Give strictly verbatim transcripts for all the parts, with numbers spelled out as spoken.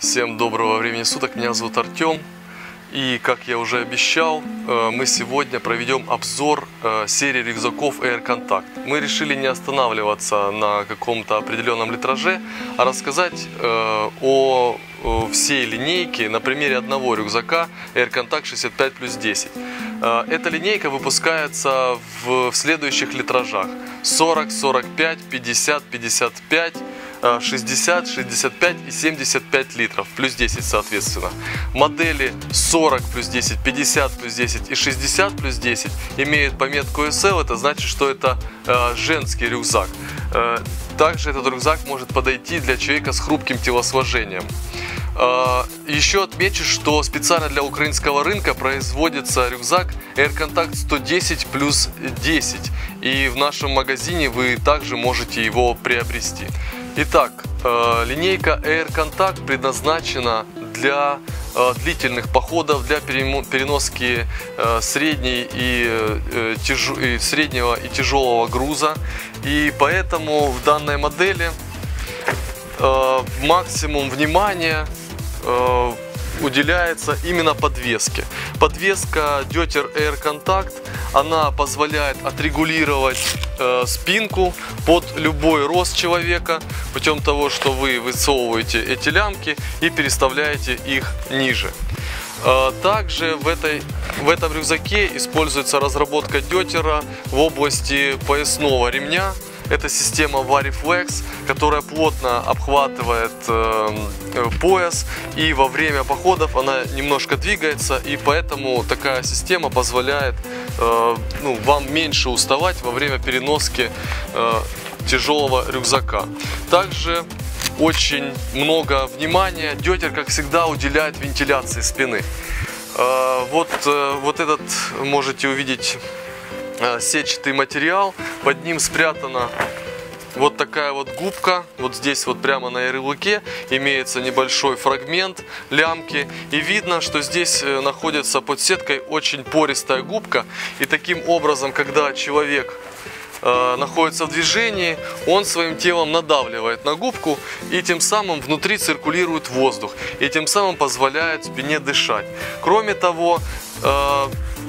Всем доброго времени суток, меня зовут Артем. И, как я уже обещал, мы сегодня проведем обзор серии рюкзаков Air Contact. Мы решили не останавливаться на каком-то определенном литраже, а рассказать о всей линейке на примере одного рюкзака Air Contact шестьдесят пять плюс десять. Эта линейка выпускается в следующих литражах: сорок, сорок пять, пятьдесят, пятьдесят пять, шестьдесят, шестьдесят пять и семьдесят пять литров, плюс десять соответственно. Модели сорок плюс десять, пятьдесят плюс десять и шестьдесят плюс десять имеют пометку эс эл, это значит, что это э, женский рюкзак. Э, также этот рюкзак может подойти для человека с хрупким телосложением. Э, еще отмечу, что специально для украинского рынка производится рюкзак Air Contact сто десять плюс десять, и в нашем магазине вы также можете его приобрести. Итак, э, линейка Air Contact предназначена для э, длительных походов, для переноски э, средней и, э, тяж... и среднего и тяжелого груза. И поэтому в данной модели э, максимум внимания э, уделяется именно подвеске. Подвеска Deuter Air Contact, она позволяет отрегулировать э, спинку под любой рост человека путем того, что вы высовываете эти лямки и переставляете их ниже. Э, также в, этой, в этом рюкзаке используется разработка Deuter в области поясного ремня. Это система VariFlex, которая плотно обхватывает э, пояс, и во время походов она немножко двигается, и поэтому такая система позволяет э, ну, вам меньше уставать во время переноски э, тяжелого рюкзака. Также очень много внимания Deuter, как всегда, уделяет вентиляции спины. Э, вот, э, вот этот можете увидеть сетчатый материал, под ним спрятана вот такая вот губка, вот здесь вот прямо на ярлыке имеется небольшой фрагмент лямки, и видно, что здесь находится под сеткой очень пористая губка, и таким образом, когда человек э, находится в движении, он своим телом надавливает на губку, и тем самым внутри циркулирует воздух, и тем самым позволяет спине дышать. Кроме того, э,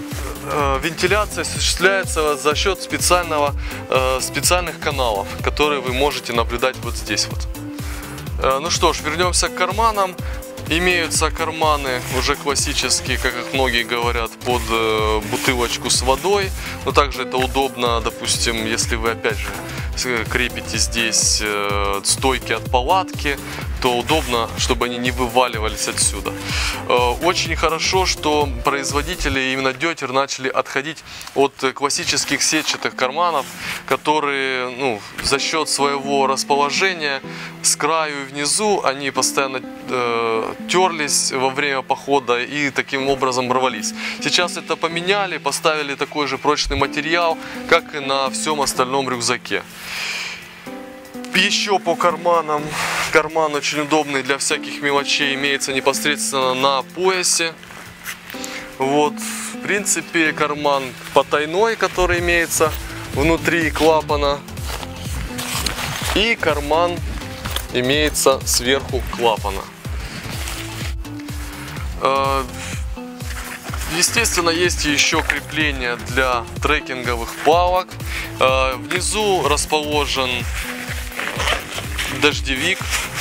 вентиляция осуществляется за счет специального, специальных каналов, которые вы можете наблюдать вот здесь вот. Ну что ж, вернемся к карманам. Имеются карманы уже классические, как их многие говорят, под бутылочку с водой. Но также это удобно, допустим, если вы опять же крепите здесь стойки от палатки, то удобно, чтобы они не вываливались отсюда. Очень хорошо, что производители, именно Deuter, начали отходить от классических сетчатых карманов, которые, ну, за счет своего расположения с краю и внизу, они постоянно э, терлись во время похода и таким образом рвались. Сейчас это поменяли, поставили такой же прочный материал, как и на всем остальном рюкзаке. Еще по карманам. Карман очень удобный для всяких мелочей, имеется непосредственно на поясе. Вот, в принципе, карман потайной, который имеется внутри клапана. И карман имеется сверху клапана. Естественно, есть еще крепление для трекинговых палок. Внизу расположен дождевик.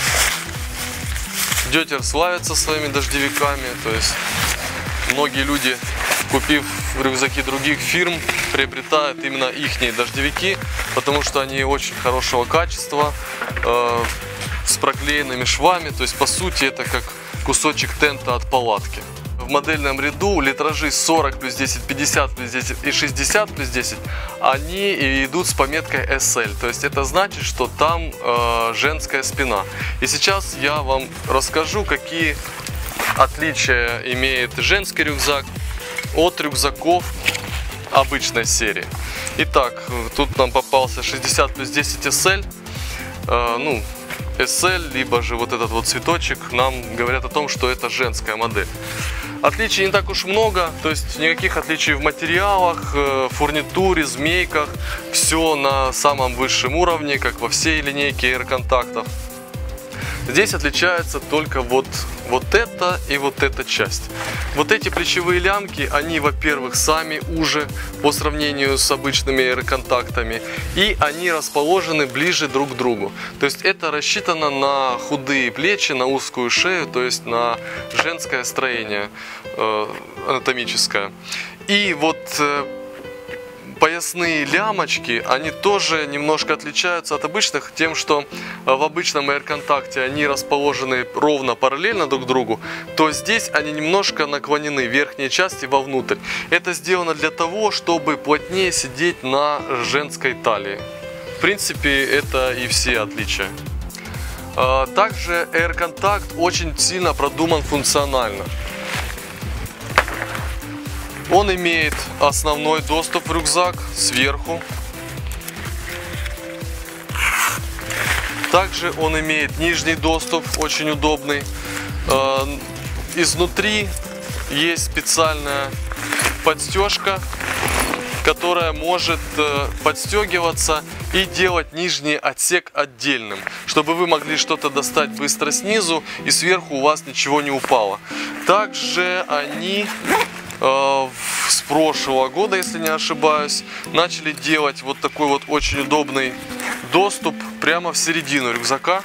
Deuter славится своими дождевиками, то есть многие люди, купив рюкзаки других фирм, приобретают именно ихние дождевики, потому что они очень хорошего качества, э, с проклеенными швами, то есть по сути это как кусочек тента от палатки. В модельном ряду литражи сорок плюс десять, пятьдесят плюс десять и шестьдесят плюс десять, они идут с пометкой эс эл, то есть это значит, что там э, женская спина. И сейчас я вам расскажу, какие отличия имеет женский рюкзак от рюкзаков обычной серии. Итак, тут нам попался шестьдесят плюс десять эс эл, э, ну, эс эл, либо же вот этот вот цветочек нам говорят о том, что это женская модель. Отличий не так уж много, то есть никаких отличий в материалах, фурнитуре, змейках. Все на самом высшем уровне, как во всей линейке Air Contact. Здесь отличается только вот, вот это и вот эта часть. Вот эти плечевые лямки, они, во-первых, сами уже по сравнению с обычными аэроконтактами, и они расположены ближе друг к другу. То есть это рассчитано на худые плечи, на узкую шею, то есть на женское строение э, анатомическое. И вот э, поясные лямочки, они тоже немножко отличаются от обычных тем, что в обычном аэроконтакте они расположены ровно параллельно друг другу, то здесь они немножко наклонены верхней части вовнутрь. Это сделано для того, чтобы плотнее сидеть на женской талии. В принципе, это и все отличия. Также аэроконтакт очень сильно продуман функционально. Он имеет основной доступ в рюкзак сверху. Также он имеет нижний доступ, очень удобный. Изнутри есть специальная подстежка, которая может подстегиваться и делать нижний отсек отдельным, чтобы вы могли что-то достать быстро снизу и сверху у вас ничего не упало. Также они с прошлого года, если не ошибаюсь, начали делать вот такой вот очень удобный доступ прямо в середину рюкзака.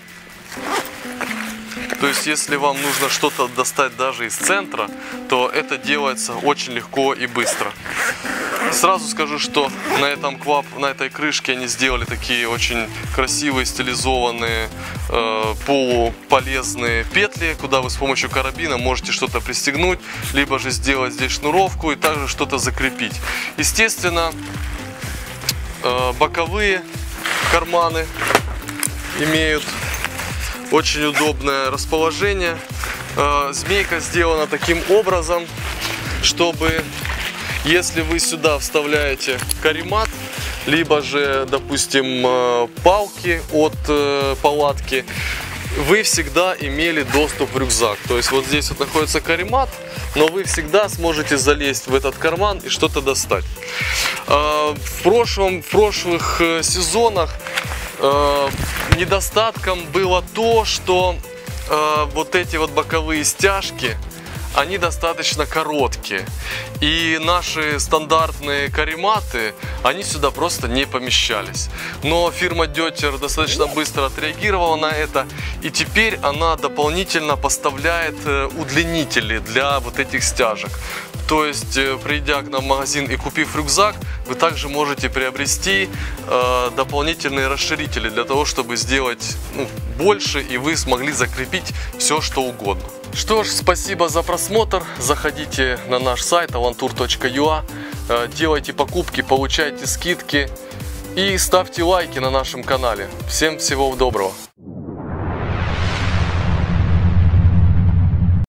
То есть, если вам нужно что-то достать даже из центра, то это делается очень легко и быстро. Сразу скажу, что на этом квап, на этой крышке они сделали такие очень красивые, стилизованные, э, полуполезные петли, куда вы с помощью карабина можете что-то пристегнуть, либо же сделать здесь шнуровку и также что-то закрепить. Естественно, э, боковые карманы имеют очень удобное расположение. Э, змейка сделана таким образом, чтобы... Если вы сюда вставляете каремат, либо же, допустим, палки от палатки, вы всегда имели доступ в рюкзак. То есть вот здесь вот находится каремат, но вы всегда сможете залезть в этот карман и что-то достать. В прошлом, в прошлых сезонах недостатком было то, что вот эти вот боковые стяжки, они достаточно короткие, и наши стандартные карематы, они сюда просто не помещались. Но фирма Детер достаточно быстро отреагировала на это, и теперь она дополнительно поставляет удлинители для вот этих стяжек. То есть, придя к нам в магазин и купив рюкзак, вы также можете приобрести э, дополнительные расширители для того, чтобы сделать ну, больше, и вы смогли закрепить все, что угодно. Что ж, спасибо за просмотр. Заходите на наш сайт avantur точка ю а, э, делайте покупки, получайте скидки и ставьте лайки на нашем канале. Всем всего доброго!